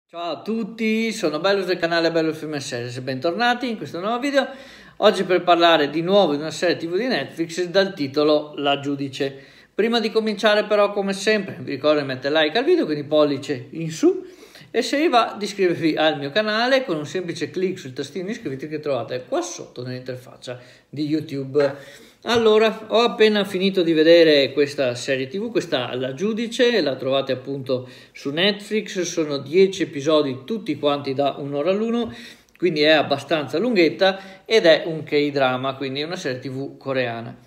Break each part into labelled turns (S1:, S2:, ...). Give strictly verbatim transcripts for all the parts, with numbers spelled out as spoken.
S1: Ciao a tutti, sono Bellus del canale Bellus Film e Series e bentornati in questo nuovo video. Oggi per parlare di nuovo di una serie tivù di Netflix dal titolo La Giudice. Prima di cominciare però, come sempre, vi ricordo di mettere like al video, quindi pollice in su, e se vi va di iscrivervi al mio canale con un semplice clic sul tastino iscriviti che trovate qua sotto nell'interfaccia di YouTube. Allora, ho appena finito di vedere questa serie tivù, questa La Giudice, la trovate appunto su Netflix, sono dieci episodi tutti quanti da un'ora l'uno, quindi è abbastanza lunghetta ed è un K-drama, quindi una serie tivù coreana.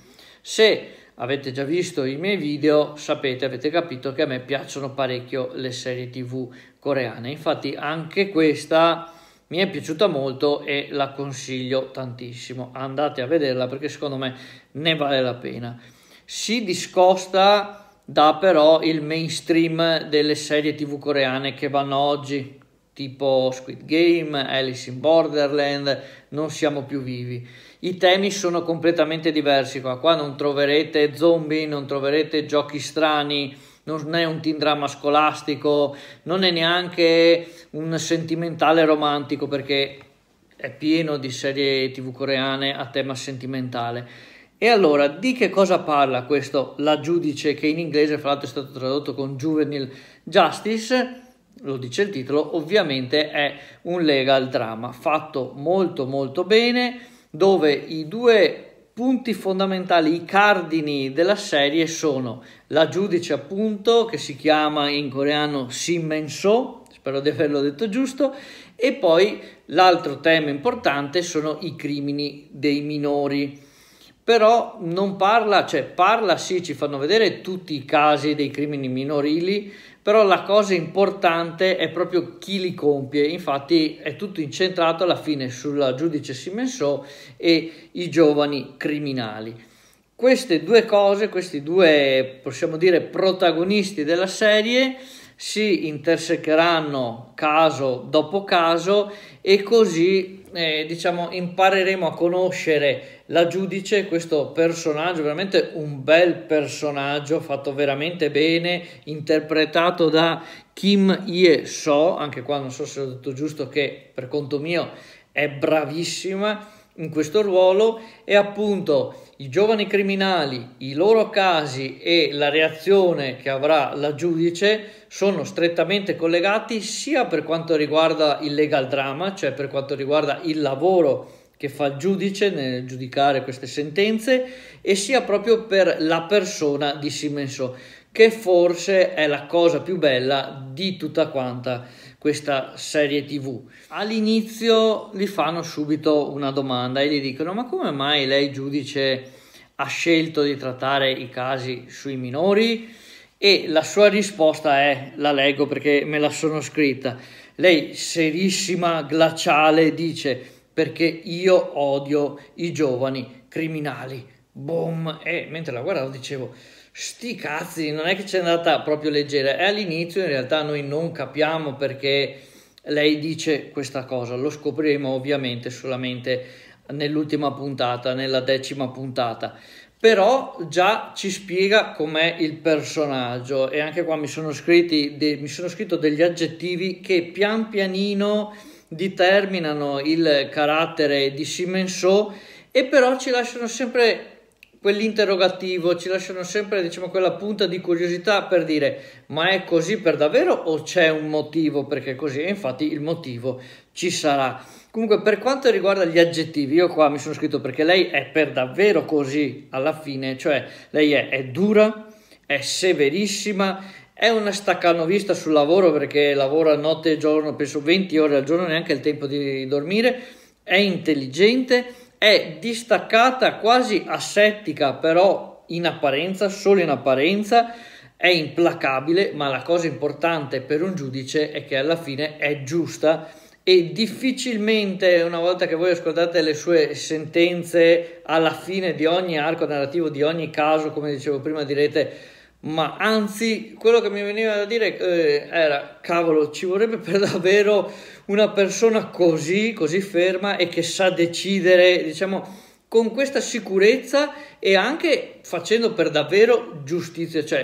S1: Se avete già visto i miei video, sapete, avete capito che a me piacciono parecchio le serie tivù coreane, infatti anche questa mi è piaciuta molto e la consiglio tantissimo. Andate a vederla perché secondo me ne vale la pena. Si discosta da però il mainstream delle serie tivù coreane che vanno oggi, tipo Squid Game, Alice in Borderland, Non siamo più vivi. I temi sono completamente diversi qua. Qua non troverete zombie, non troverete giochi strani, non è un teen drama scolastico, non è neanche un sentimentale romantico, perché è pieno di serie tivù coreane a tema sentimentale. E allora, di che cosa parla questo La Giudice, che in inglese fra l'altro è stato tradotto con Juvenile Justice? Lo dice il titolo, ovviamente è un legal drama fatto molto molto bene, dove i due punti fondamentali, i cardini della serie sono la giudice appunto, che si chiama in coreano Sim Men-so, spero di averlo detto giusto, e poi l'altro tema importante sono i crimini dei minori. Però non parla, cioè parla sì, ci fanno vedere tutti i casi dei crimini minorili, però la cosa importante è proprio chi li compie. Infatti è tutto incentrato alla fine sulla giudice Sim Men-so e i giovani criminali. Queste due cose, questi due, possiamo dire, protagonisti della serie si intersecheranno caso dopo caso e così eh, diciamo impareremo a conoscere la giudice, questo personaggio, veramente un bel personaggio fatto veramente bene, interpretato da Kim Hye-so, anche qua non so se ho detto giusto, che per conto mio è bravissima in questo ruolo, e appunto i giovani criminali, i loro casi e la reazione che avrà la giudice sono strettamente collegati sia per quanto riguarda il legal drama, cioè per quanto riguarda il lavoro che fa il giudice nel giudicare queste sentenze, e sia proprio per la persona di Sim Men-so, che forse è la cosa più bella di tutta quanta questa serie tivù. All'inizio gli fanno subito una domanda e gli dicono: ma come mai lei giudice ha scelto di trattare i casi sui minori? E la sua risposta è, la leggo perché me la sono scritta, lei serissima, glaciale, dice: perché io odio i giovani criminali. Boom! E mentre la guardavo dicevo: sti cazzi, non è che c'è andata proprio leggera. E all'inizio in realtà noi non capiamo perché lei dice questa cosa, lo scopriremo ovviamente solamente nell'ultima puntata, nella decima puntata. Però già ci spiega com'è il personaggio, e anche qua mi sono scritti de- mi sono scritto degli aggettivi che pian pianino determinano il carattere di Sim Men-so, e però ci lasciano sempre quell'interrogativo, ci lasciano sempre, diciamo, quella punta di curiosità per dire: ma è così per davvero o c'è un motivo perché è così? E infatti il motivo ci sarà. Comunque, per quanto riguarda gli aggettivi, io qua mi sono scritto perché lei è per davvero così alla fine, cioè lei è, è dura, è severissima, è una staccanovista sul lavoro perché lavora notte e giorno, penso venti ore al giorno, neanche il tempo di dormire, è intelligente, è distaccata, quasi asettica, però in apparenza, solo in apparenza, è implacabile, ma la cosa importante per un giudice è che alla fine è giusta, e difficilmente, una volta che voi ascoltate le sue sentenze, alla fine di ogni arco narrativo, di ogni caso, come dicevo prima, direte: ma anzi, quello che mi veniva da dire eh, era: cavolo, ci vorrebbe per davvero una persona così, così ferma e che sa decidere, diciamo, con questa sicurezza, e anche facendo per davvero giustizia, cioè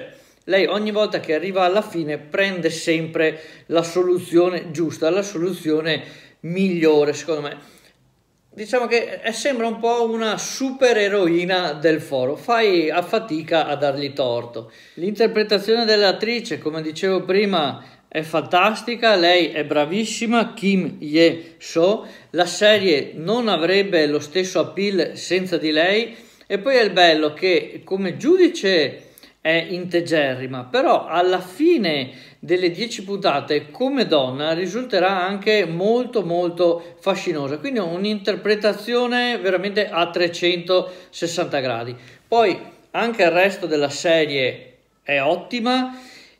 S1: lei ogni volta che arriva alla fine prende sempre la soluzione giusta, la soluzione migliore, secondo me. Diciamo che è, sembra un po' una super eroina del foro, fai a fatica a dargli torto. L'interpretazione dell'attrice, come dicevo prima, è fantastica, lei è bravissima, Kim Ye-so, la serie non avrebbe lo stesso appeal senza di lei, e poi è il bello che come giudice è integerrima, però alla fine delle dieci puntate come donna risulterà anche molto molto fascinosa, quindi un'interpretazione veramente a trecentosessanta gradi. Poi anche il resto della serie è ottima,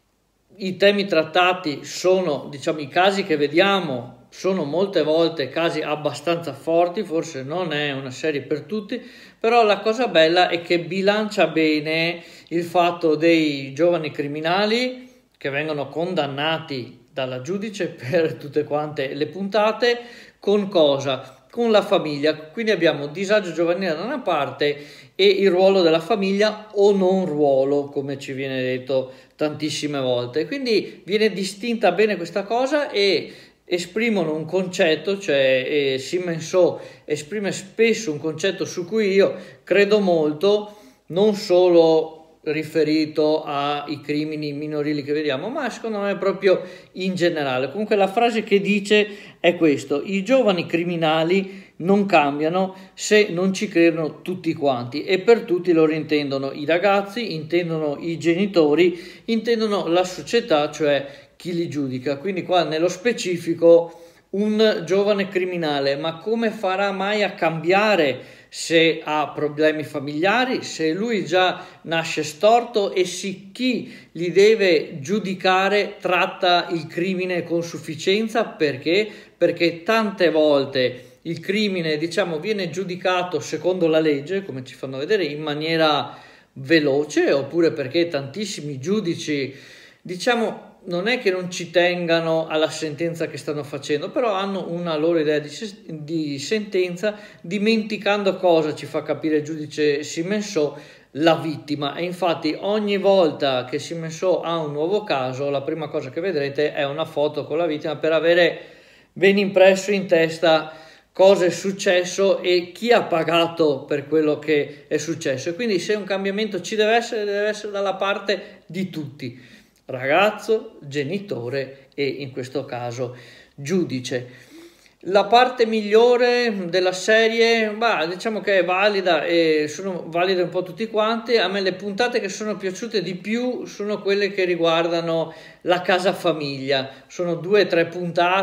S1: i temi trattati sono, diciamo, i casi che vediamo sono molte volte casi abbastanza forti, forse non è una serie per tutti, però la cosa bella è che bilancia bene il fatto dei giovani criminali che vengono condannati dalla giudice per tutte quante le puntate, con cosa? Con la famiglia, quindi abbiamo disagio giovanile da una parte e il ruolo della famiglia o non ruolo, come ci viene detto tantissime volte, quindi viene distinta bene questa cosa e esprimono un concetto, cioè eh, Sim So esprime spesso un concetto su cui io credo molto, non solo riferito ai crimini minorili che vediamo, ma secondo me proprio in generale. Comunque la frase che dice è questo: i giovani criminali non cambiano se non ci credono tutti quanti, e per tutti loro intendono i ragazzi, intendono i genitori, intendono la società, cioè chi li giudica. Quindi qua nello specifico un giovane criminale, ma come farà mai a cambiare se ha problemi familiari, se lui già nasce storto e se chi li deve giudicare tratta il crimine con sufficienza? Perché? Perché tante volte il crimine, diciamo, viene giudicato secondo la legge, come ci fanno vedere, in maniera veloce, oppure perché tantissimi giudici, diciamo, non è che non ci tengano alla sentenza che stanno facendo, però hanno una loro idea di, di sentenza, dimenticando cosa ci fa capire il giudice Sim So: la vittima. E infatti ogni volta che Sim So ha un nuovo caso, la prima cosa che vedrete è una foto con la vittima, per avere ben impresso in testa cosa è successo e chi ha pagato per quello che è successo. E quindi se un cambiamento ci deve essere, deve essere dalla parte di tutti: ragazzo, genitore e in questo caso giudice. La parte migliore della serie, bah, diciamo che è valida e sono valide un po' tutti quanti. A me le puntate che sono piaciute di più sono quelle che riguardano la casa famiglia, sono due o tre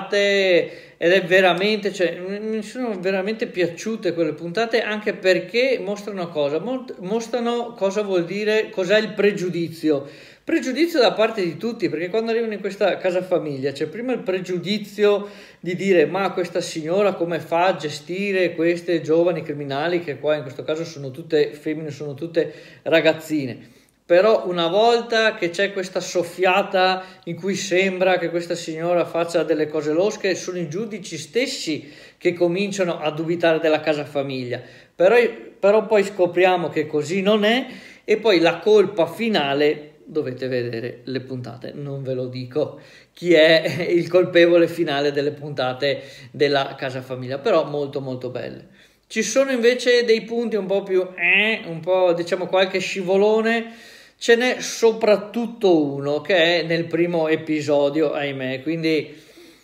S1: puntate ed è veramente, cioè, mi sono veramente piaciute quelle puntate, anche perché mostrano cosa? Mostrano cosa vuol dire, cos'è il pregiudizio. Pregiudizio da parte di tutti, perché quando arrivano in questa casa famiglia c'è prima il pregiudizio di dire: ma questa signora come fa a gestire queste giovani criminali, che qua in questo caso sono tutte femmine, sono tutte ragazzine. Però una volta che c'è questa soffiata in cui sembra che questa signora faccia delle cose losche, sono i giudici stessi che cominciano a dubitare della casa famiglia. Però, però poi scopriamo che così non è, e poi la colpa finale dovete vedere le puntate, non ve lo dico chi è il colpevole finale delle puntate della casa famiglia, però molto molto belle. Ci sono invece dei punti un po' più eh, un po', diciamo, qualche scivolone. Ce n'è soprattutto uno che è nel primo episodio, ahimè, quindi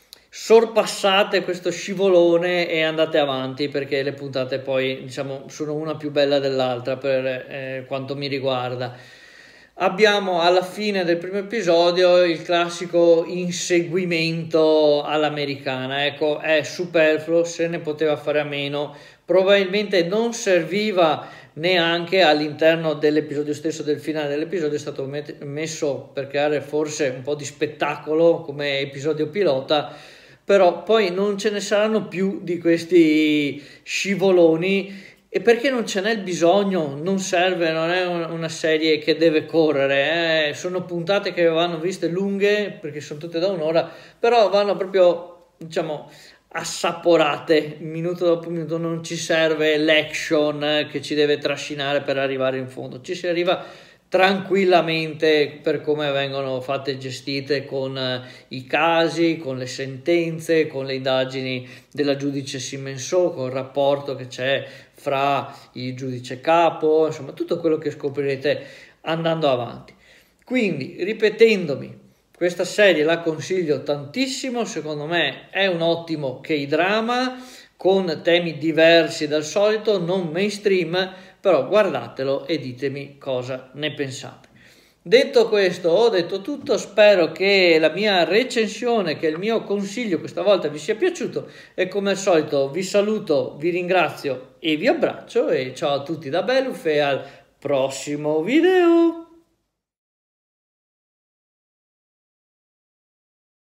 S1: sorpassate questo scivolone e andate avanti, perché le puntate poi, diciamo, sono una più bella dell'altra per eh, quanto mi riguarda. Abbiamo alla fine del primo episodio il classico inseguimento all'americana, ecco, è superfluo, se ne poteva fare a meno, probabilmente non serviva neanche all'interno dell'episodio stesso, del finale dell'episodio, è stato met- messo per creare forse un po' di spettacolo come episodio pilota, però poi non ce ne saranno più di questi scivoloni. E perché non ce n'è il bisogno, non serve, non è una serie che deve correre, eh. Sono puntate che vanno viste lunghe perché sono tutte da un'ora, però vanno proprio, diciamo, assaporate minuto dopo minuto. Non ci serve l'action che ci deve trascinare per arrivare in fondo, ci si arriva tranquillamente per come vengono fatte e gestite, con eh, i casi, con le sentenze, con le indagini della giudice Simenso, con il rapporto che c'è fra il giudice capo, insomma tutto quello che scoprirete andando avanti. Quindi, ripetendomi, questa serie la consiglio tantissimo, secondo me è un ottimo K-drama con temi diversi dal solito, non mainstream, però guardatelo e ditemi cosa ne pensate. Detto questo, ho detto tutto, spero che la mia recensione, che il mio consiglio questa volta vi sia piaciuto e come al solito vi saluto, vi ringrazio e vi abbraccio e ciao a tutti da Beluf e al prossimo video!